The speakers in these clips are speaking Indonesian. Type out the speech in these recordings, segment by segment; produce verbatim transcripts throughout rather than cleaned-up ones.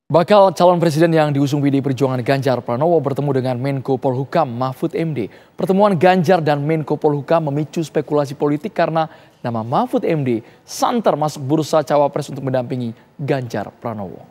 Bakal calon presiden yang diusung P D I Perjuangan Ganjar Pranowo bertemu dengan Menko Polhukam Mahfud M D. Pertemuan Ganjar dan Menko Polhukam memicu spekulasi politik karena nama Mahfud M D santer masuk bursa cawapres untuk mendampingi Ganjar Pranowo.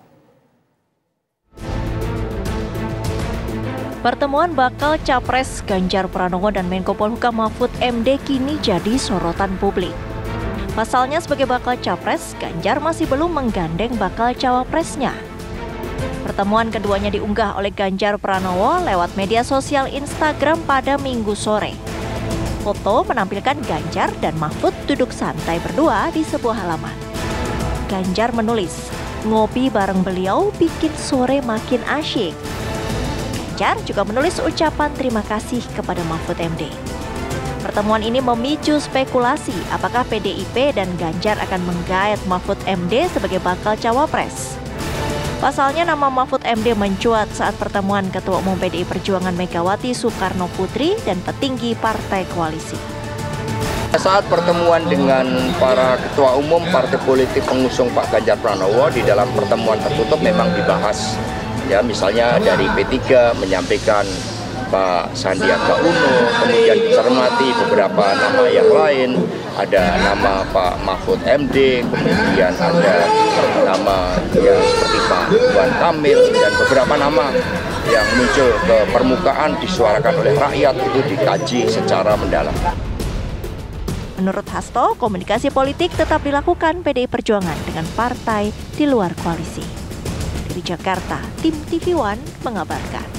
Pertemuan bakal capres Ganjar Pranowo dan Menko Polhukam Mahfud M D kini jadi sorotan publik. Pasalnya sebagai bakal capres, Ganjar masih belum menggandeng bakal cawapresnya. Pertemuan keduanya diunggah oleh Ganjar Pranowo lewat media sosial Instagram pada Minggu sore. Foto menampilkan Ganjar dan Mahfud duduk santai berdua di sebuah halaman. Ganjar menulis, "Ngopi bareng beliau bikin sore makin asyik." Ganjar juga menulis ucapan terima kasih kepada Mahfud M D. Pertemuan ini memicu spekulasi apakah P D I P dan Ganjar akan menggait Mahfud M D sebagai bakal cawapres. Pasalnya nama Mahfud M D mencuat saat pertemuan Ketua Umum P D I Perjuangan Megawati Soekarno Putri dan petinggi partai koalisi. Saat pertemuan dengan para ketua umum partai politik pengusung Pak Ganjar Pranowo, di dalam pertemuan tertutup memang dibahas, ya misalnya dari P tiga menyampaikan Pak Sandiaga Uno, kemudian dicermati beberapa nama yang lain, ada nama Pak Mahfud M D, kemudian ada nama yang seperti Pak Ridwan Kamil, dan beberapa nama yang muncul ke permukaan disuarakan oleh rakyat itu dikaji secara mendalam. Menurut Hasto, komunikasi politik tetap dilakukan P D I Perjuangan dengan partai di luar koalisi. Dari Jakarta, tim T V One mengabarkan.